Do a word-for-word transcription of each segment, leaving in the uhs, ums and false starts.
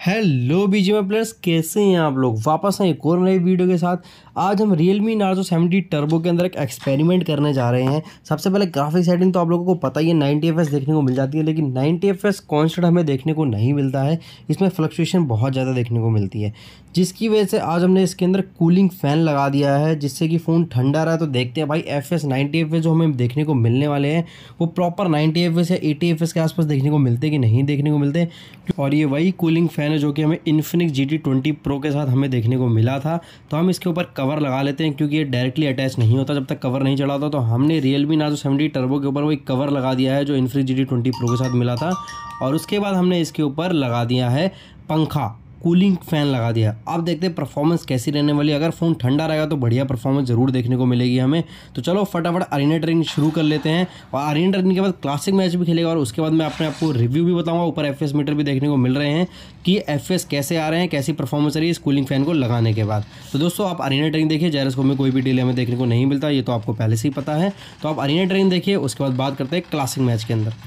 Hello BGMI players, कैसे हैं आप लोग। वापस हैं एक और नई वीडियो के साथ। आज हम Realme Narzo सेवेंटी टर्बो के अंदर एक एक्सपेरिमेंट करने जा रहे हैं। सबसे पहले ग्राफिक सेटिंग तो आप लोगों को पता ही है, नाइंटी एफ एस देखने को मिल जाती है, लेकिन नाइंटी एफ एस कॉन्स्टेंट हमें देखने को नहीं मिलता है। इसमें फ्लक्चुएशन बहुत ज़्यादा देखने को मिलती है, जिसकी वजह से आज हमने इसके अंदर कूलिंग फ़ैन लगा दिया है, जिससे कि फ़ोन ठंडा रहा है। तो देखते हैं भाई F S ninety F S जो हमें देखने को मिलने वाले हैं वो प्रॉपर नाइंटी एफ एस या एटी एफ एस के आसपास देखने को मिलते कि नहीं देखने को मिलते। और ये वही कूलिंग फ़ैन है जो कि हमें Infinix G T twenty Pro के साथ हमें देखने को मिला था। तो हम इसके ऊपर कवर लगा लेते हैं, क्योंकि ये डायरेक्टली अटैच नहीं होता जब तक कवर नहीं चढ़ा होता। तो हमने Realme Narzo सेवेंटी टर्बो के ऊपर वही कवर लगा दिया है जो Infinix G T twenty Pro के साथ मिला था। और उसके बाद हमने इसके ऊपर लगा दिया है पंखा, कूलिंग फ़ैन लगा दिया। अब देखते हैं परफॉर्मेंस कैसी रहने वाली है। अगर फ़ोन ठंडा रहेगा तो बढ़िया परफॉर्मेंस ज़रूर देखने को मिलेगी हमें। तो चलो फटाफट अरीना ट्रेनिंग शुरू कर लेते हैं, और अरीना ट्रेनिंग के बाद क्लासिक मैच भी खेलेगा, और उसके बाद मैं अपने आपको रिव्यू भी बताऊंगा। ऊपर एफ एस मीटर भी देखने को मिल रहे हैं कि एफ एस कैसे आ रहे हैं, कैसी परफॉर्मेंस रही है इस कूलिंग फ़ैन को लगाने के बाद। तो दोस्तों आप अरीना ट्रेनिंग देखिए, जायरोस्कोप में कोई भी डिले हमें देखने को नहीं मिलता, ये तो आपको पहले से ही पता है। तो आप अरीना ट्रेनिंग देखिए, उसके बाद बात करते हैं क्लासिक मैच के अंदर।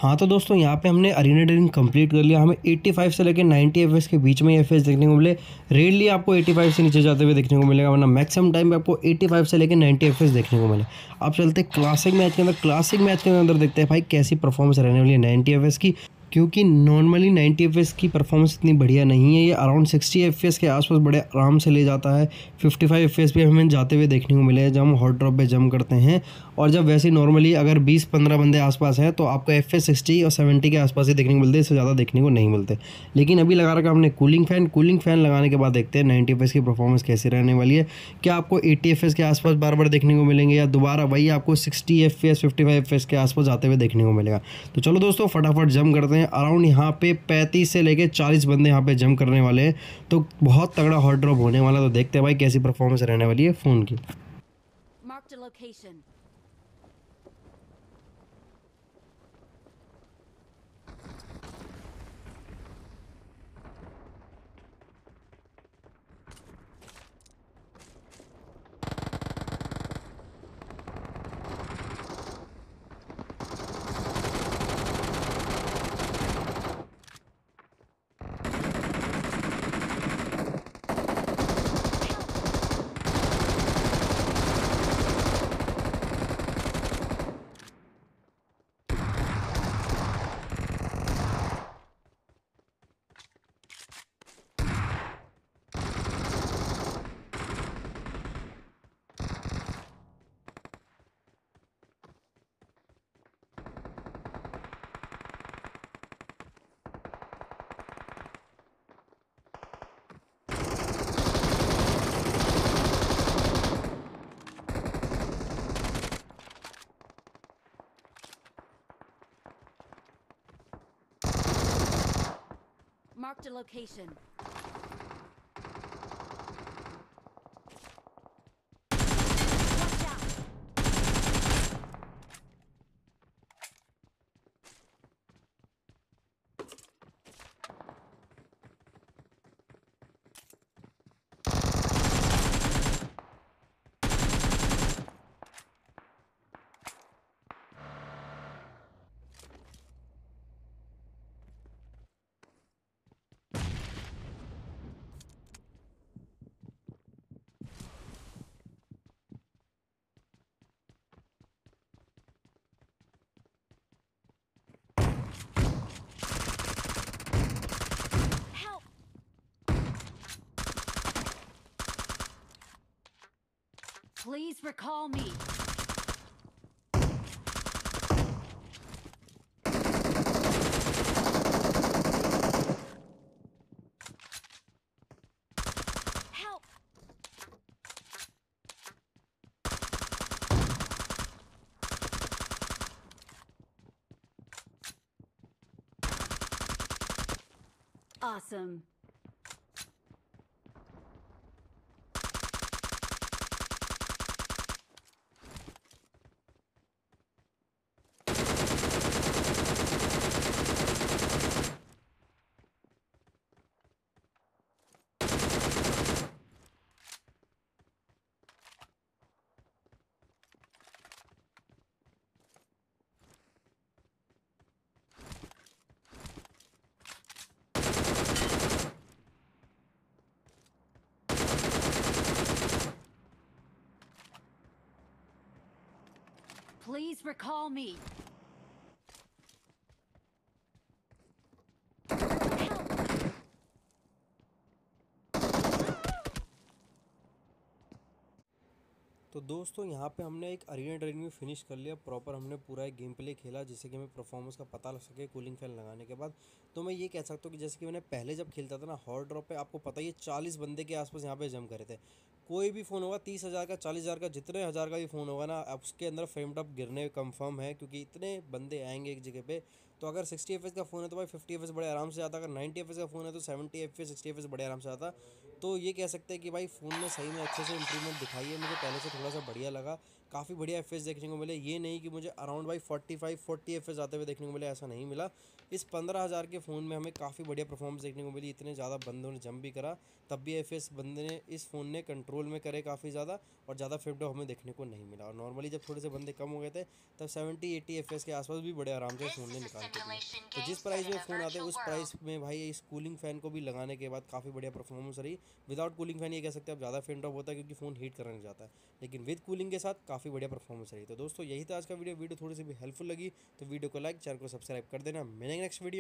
हाँ तो दोस्तों यहाँ पे हमने अरीना ट्रेनिंग कंप्लीट कर लिया। हमें पचासी से लेकर नब्बे एफएस के बीच में एफएस देखने को मिले। रेयरली आपको पचासी से नीचे जाते हुए देखने को मिलेगा, वरना मैक्सिमम टाइम पे आपको पचासी से लेकर नब्बे एफएस देखने को मिले। अब चलते हैं क्लासिक मैच के अंदर। क्लासिक मैच के अंदर देखते हैं भाई कैसी परफॉर्मेंस रहने वाली है नब्बे एफएस की, क्योंकि नॉर्मली नब्बे एफएस की परफॉर्मेंस इतनी बढ़िया नहीं है। ये अराउंड साठ एफएस के आसपास बड़े आराम से ले जाता है। पचपन एफएस पे हमें जाते हुए देखने को मिले हैं जब हम हॉट ड्रॉप पे जंप करते हैं। और जब वैसे नॉर्मली अगर बीस पंद्रह बंदे आसपास हैं तो आपको एफएस साठ और सत्तर के आसपास ही देखने को मिलते हैं, इससे ज़्यादा देखने को नहीं मिलते। लेकिन अभी लगा रखा हमने कूलिंग फैन। कूलिंग फैन लगाने के बाद देखते हैं नब्बे एफएस की परफॉर्मेंस कैसी रहने वाली है। क्या आपको अस्सी एफएस के आसपास बार बार देखने को मिलेंगे, या दोबारा वही आपको साठ एफएस पचपन एफएस के आसपास जाते हुए देखने को मिलेगा। तो चलो दोस्तों फटाफट जंप करते हैं। अराउंड यहाँ पे पैंतीस से लेके चालीस बंदे यहाँ पे जंप करने वाले हैं, तो बहुत तगड़ा हॉट ड्रॉप होने वाला। तो देखते हैं भाई कैसी परफॉर्मेंस रहने वाली है फ़ोन की। Marked a location. Marked a location. Watch out! Help! Please recall me. Help! Awesome. Please recall me. तो दोस्तों यहाँ पे हमने एक अरीना ट्रेनिंग में फिनिश कर लिया प्रॉपर। हमने पूरा एक गेम प्ले खेला जिससे कि हमें परफॉर्मेंस का पता लग सके कूलिंग फैन लगाने के बाद। तो मैं ये कह सकता हूँ कि जैसे कि मैंने पहले जब खेलता था ना हॉट ड्रॉप पे, आपको पता ही है चालीस बंदे के आसपास यहाँ पे जम करे थे। कोई भी फ़ोन होगा तीस हज़ार का, चालीस हज़ार का, जितने हज़ार का भी फ़ोन होगा ना, अब उसके अंदर फ्रेम टॉप गिरने कंफर्म है, क्योंकि इतने बंदे आएंगे एक जगह पे। तो अगर साठ एफ का फ़ोन है तो भाई पचास एफ बड़े आराम से आता। अगर नब्बे एफ का फ़ोन है तो सत्तर एफ साठ एफ बड़े आराम से आता। तो ये कह सकते हैं कि भाई फ़ोन में सही में अच्छे से इंप्रूवमेंट दिखाई है, मुझे पहले से थोड़ा सा बढ़िया लगा। काफ़ी बढ़िया एफ देखने को मिले। ये नहीं कि मुझे अराउंड भाई फोर्टी फाइव फोर्टी एफ आते हुए देखने को मिले, ऐसा नहीं मिला। इस पंद्रह हज़ार के फ़ोन में हमें काफ़ी बढ़िया परफॉर्मेंस देखने को मिली। इतने ज़्यादा बंदों ने जंप भी करा, तब भी एफ बंदे ने इस फ़ोन ने कंट्रोल में करे काफ़ी ज़्यादा, और ज़्यादा फ्लिप ड्रॉप हमें देखने को नहीं मिला। और नॉर्मली जब थोड़े से बंदे कम हो गए थे तब सेवेंटी एटी एफ के आसपास भी बड़े आराम से फ़ोन ने निकाल के दिए। तो जिस प्राइस में फ़ोन आते हैं उस प्राइस में भाई इस कूलिंग फ़ैन को भी लगाने के बाद काफ़ी बढ़िया परफॉर्मेंस रही। विदाउट कूलिंग फ़ैन ये कह सकते हैं अब ज़्यादा फैन ड्रॉप होता है क्योंकि फ़ोन हीट करने लग जाता है, लेकिन विद कूलिंग के साथ काफ़ी बढ़िया परफॉर्मेंस रही। तो दोस्तों यही था आज का वीडियो। वीडियो थोड़ी सी भी हेल्पफुल लगी तो वीडियो को लाइक, चैनल को सब्सक्राइब कर देना। मिलेंगे नेक्स्ट वीडियो।